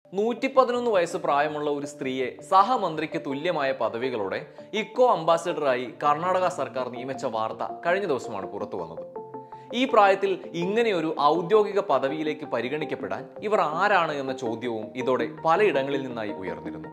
111 വയസ്സ് പ്രായമുള്ള ഒരു സ്ത്രീയെ സഹമന്ത്രിക്ക് തുല്യമായ പദവികളോടെ ഇക്കോ അംബാസിഡറായി കർണാടക സർക്കാർ നിയമിച്ച വാർത്ത കഴിഞ്ഞ ദിവസമാണ് പുറത്തു വന്നത്. ഈ പ്രായത്തിൽ ഇങ്ങനെയൊരു ഔദ്യോഗിക പദവിയിലേക്ക് പരിഗണിക്കപ്പെടാൻ ഇവർ ആരാണ് എന്ന ചോദ്യവും ഇതോടെ പലയിടങ്ങളിൽ നിന്നായി ഉയർന്നിരുന്നു.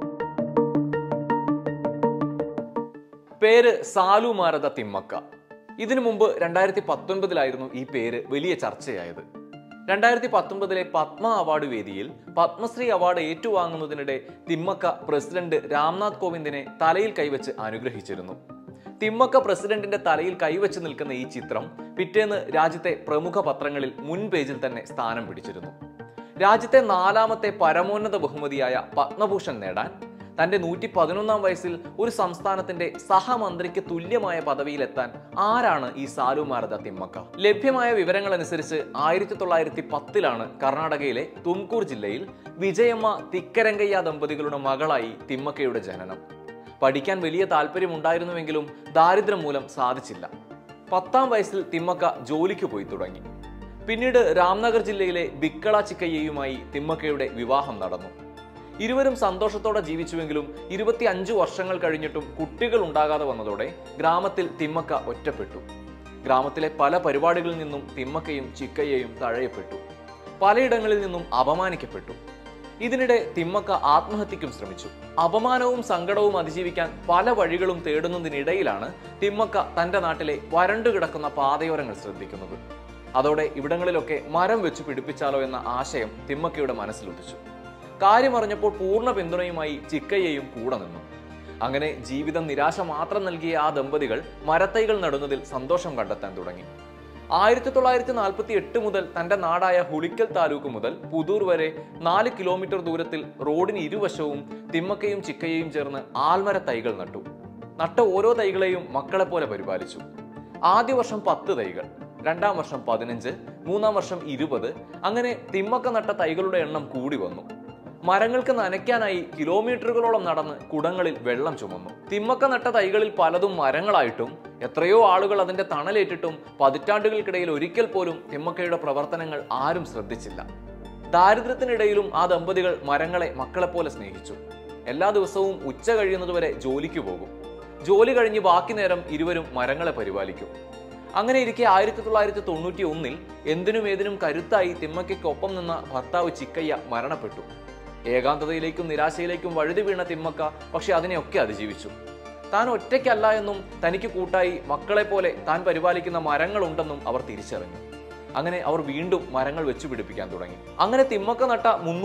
പേര് സാലുമാരത തിമ്മക്ക. ഇതിനു മുമ്പ് 2019 ഈ പേര് വലിയ ചർച്ചയായത്. 2019 പത്മ അവാർഡ് വേദിയിൽ പത്മശ്രീ അവാർഡ് ഏറ്റുവാങ്ങുന്നതിനിടെ തിമ്മക്ക പ്രസിഡന്റ് രാംനാഥ് കോവിന്ദിനെ തലയിൽ കൈവച്ച് അനുഗ്രഹിച്ചിരുന്നു. തിമ്മക്ക പ്രസിഡന്റിന്റെ തലയിൽ കൈവച്ച് നിൽക്കുന്ന ഈ ചിത്രം പിറ്റേന്ന് രാജ്യത്തെ പ്രമുഖ പത്രങ്ങളിൽ മുൻ പേജിൽ തന്നെ സ്ഥാനം പിടിച്ചിരുന്നു. രാജ്യത്തെ 4ാമത്തെ പരമോന്നത ബഹുമതിയായ പത്മഭൂഷൺ നേടാൻ തന്റെ 111 വയസ്സിൽ ഒരു സംസ്ഥാനത്തിന്റെ സഹമന്ത്രിക്ക് തുല്യമായ പദവിയിലെത്താൻ ആരാണ് ഈ സാലുമാരത തിമ്മക്ക? ലഭ്യമായ വിവരങ്ങൾ അനുസരിച്ച് 1910 കർണാടകയിലെ തുംകൂർ ജില്ലയിൽ വിജയമ്മ തിക്കരങ്കയ്യ ദമ്പതികളുടെ മകളായി തിമ്മക്കയുടെ ജനനം. പഠിക്കാൻ വലിയ താല്പര്യമുണ്ടായിരുന്നുവെങ്കിലും ദാരിദ്ര്യം മൂലം സാധിച്ചില്ല. 10ാം വയസ്സിൽ തിമ്മക്ക ജോലിക്ക് പോയി തുടങ്ങി. പിന്നീട് രാംനഗർ ജില്ലയിലെ ബിക്കള ചിക്കയ്യയുമായി തിമ്മക്കയുടെ വിവാഹം നടന്നു. ഇരുവരും സന്തോഷത്തോടെ ജീവിച്ചുവെങ്കിലും 25 വർഷങ്ങൾ കഴിഞ്ഞിട്ടും കുട്ടികൾ ഉണ്ടാകാതെ വന്നതോടെ ഗ്രാമത്തിൽ തിമ്മക്ക ഒറ്റപ്പെട്ടു. ഗ്രാമത്തിലെ പല പരിപാടികളിൽ നിന്നും തിമ്മക്കയും ചിക്കയ്യയും തഴയപ്പെട്ടു. പലയിടങ്ങളിൽ നിന്നും അപമാനിക്കപ്പെട്ടു. ഇതിനിടെ തിമ്മക്ക ആത്മഹത്യക്കും ശ്രമിച്ചു. അപമാനവും സങ്കടവും അതിജീവിക്കാൻ പല വഴികളും തേടുന്നതിനിടയിലാണ് തിമ്മക്ക തന്റെ നാട്ടിലെ വരണ്ടുകിടക്കുന്ന പാതയോരങ്ങൾ ശ്രദ്ധിക്കുന്നത്. അതോടെ ഇവിടങ്ങളിലൊക്കെ മരം വെച്ച് പിടിപ്പിച്ചാലോ എന്ന ആശയം തിമ്മക്കയുടെ മനസ്സിലുദിച്ചു. കാര്യമറിഞ്ഞപ്പോൾ പൂർണ്ണ പിന്തുണയുമായി ചിക്കയ്യയും കൂടെ നിന്നു. അങ്ങനെ ജീവിതം നിരാശ മാത്രം നൽകിയ ആ ദമ്പതികൾ മരത്തൈകൾ നടുന്നതിൽ സന്തോഷം കണ്ടെത്താൻ തുടങ്ങി. 1948 മുതൽ തന്റെ നാടായ ഹുളിക്കൽ താലൂക്ക് മുതൽ പുതൂർ വരെ 4 കിലോമീറ്റർ ദൂരത്തിൽ റോഡിന് ഇരുവശവും തിമ്മക്കയും ചിക്കയ്യയും ചേർന്ന് ആൽമര തൈകൾ നട്ടു. നട്ട ഓരോ തൈകളെയും മക്കളെ പോലെ പരിപാലിച്ചു. ആദ്യ വർഷം 10 തൈകൾ, 2ാം വർഷം 15, 3ാം വർഷം 20. അങ്ങനെ തിമ്മക്ക നട്ട തൈകളുടെ എണ്ണം കൂടി വന്നു. മരങ്ങൾക്ക് നനയ്ക്കാനായി കിലോമീറ്ററുകളോളം നടന്ന് കുടങ്ങളിൽ വെള്ളം ചുമന്നു. തിമ്മക്ക നട്ട തൈകളിൽ പലതും മരങ്ങളായിട്ടും എത്രയോ ആളുകൾ അതിന്റെ തണലേറ്റിട്ടും പതിറ്റാണ്ടുകൾക്കിടയിൽ ഒരിക്കൽ പോലും തിമ്മക്കയുടെ പ്രവർത്തനങ്ങൾ ആരും ശ്രദ്ധിച്ചില്ല. ദാരിദ്ര്യത്തിനിടയിലും ആ ദമ്പതികൾ മരങ്ങളെ മക്കളെപ്പോലെ സ്നേഹിച്ചു. എല്ലാ ദിവസവും ഉച്ച കഴിയുന്നതുവരെ ജോലിക്ക് പോകും. ജോലി കഴിഞ്ഞ് ബാക്കി നേരം ഇരുവരും മരങ്ങളെ പരിപാലിക്കും. അങ്ങനെ ഇരിക്കെ 1991 എന്തിനും ഏതിനും കരുത്തായി തിമ്മക്കയ്ക്കൊപ്പം നിന്ന ഭർത്താവ് ചിക്കയ്യ മരണപ്പെട്ടു. ഏകാന്തതയിലേക്കും നിരാശയിലേക്കും വഴുതി വീണ തിമ്മക്ക പക്ഷെ അതിനെയൊക്കെ അതിജീവിച്ചു. താൻ ഒറ്റയ്ക്കല്ല എന്നും തനിക്ക് കൂട്ടായി മക്കളെ പോലെ താൻ പരിപാലിക്കുന്ന മരങ്ങളുണ്ടെന്നും അവർ തിരിച്ചറിഞ്ഞു. അങ്ങനെ അവർ വീണ്ടും മരങ്ങൾ വെച്ചു പിടിപ്പിക്കാൻ തുടങ്ങി. അങ്ങനെ തിമ്മക്ക നട്ട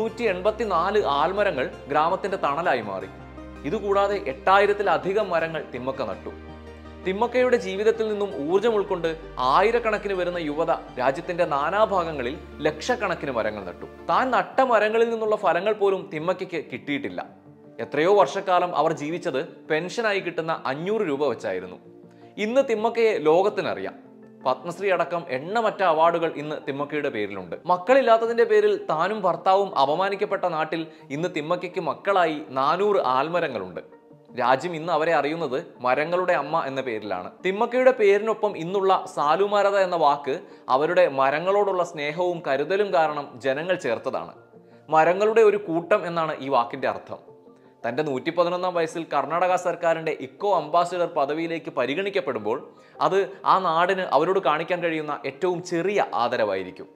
384 ആൽമരങ്ങൾ ഗ്രാമത്തിന്റെ തണലായി മാറി. ഇതുകൂടാതെ 8000-ലധികം മരങ്ങൾ തിമ്മക്ക നട്ടു. തിമ്മക്കയുടെ ജീവിതത്തിൽ നിന്നും ഊർജം ഉൾക്കൊണ്ട് ആയിരക്കണക്കിന് വരുന്ന യുവത രാജ്യത്തിന്റെ നാനാഭാഗങ്ങളിൽ ലക്ഷക്കണക്കിന് മരങ്ങൾ നട്ടു. താൻ നട്ട മരങ്ങളിൽ നിന്നുള്ള ഫലങ്ങൾ പോലും തിമ്മക്കയ്ക്ക് കിട്ടിയിട്ടില്ല. എത്രയോ വർഷക്കാലം അവർ ജീവിച്ചത് പെൻഷനായി കിട്ടുന്ന 500 രൂപ വെച്ചായിരുന്നു. ഇന്ന് തിമ്മക്കയെ ലോകത്തിനറിയാം. പത്മശ്രീ അടക്കം എണ്ണമറ്റ അവാർഡുകൾ ഇന്ന് തിമ്മക്കയുടെ പേരിലുണ്ട്. മക്കളില്ലാത്തതിന്റെ പേരിൽ താനും ഭർത്താവും അപമാനിക്കപ്പെട്ട നാട്ടിൽ ഇന്ന് തിമ്മക്കയ്ക്ക് മക്കളായി 400 ആൽമരങ്ങളുണ്ട്. രാജ്യം ഇന്ന് അവരെ അറിയുന്നത് മരങ്ങളുടെ അമ്മ എന്ന പേരിലാണ്. തിമ്മക്കയുടെ പേരിനൊപ്പം ഇന്നുള്ള സാലുമാരത എന്ന വാക്ക് അവരുടെ മരങ്ങളോടുള്ള സ്നേഹവും കരുതലും കാരണം ജനങ്ങൾ ചേർത്തതാണ്. മരങ്ങളുടെ ഒരു കൂട്ടം എന്നാണ് ഈ വാക്കിന്റെ അർത്ഥം. തന്റെ 111ാം വയസ്സിൽ കർണാടക സർക്കാരിന്റെ ഇക്കോ അംബാസിഡർ പദവിയിലേക്ക് പരിഗണിക്കപ്പെടുമ്പോൾ അത് ആ നാടിന് അവരോട് കാണിക്കാൻ കഴിയുന്ന ഏറ്റവും ചെറിയ ആദരവായിരിക്കും.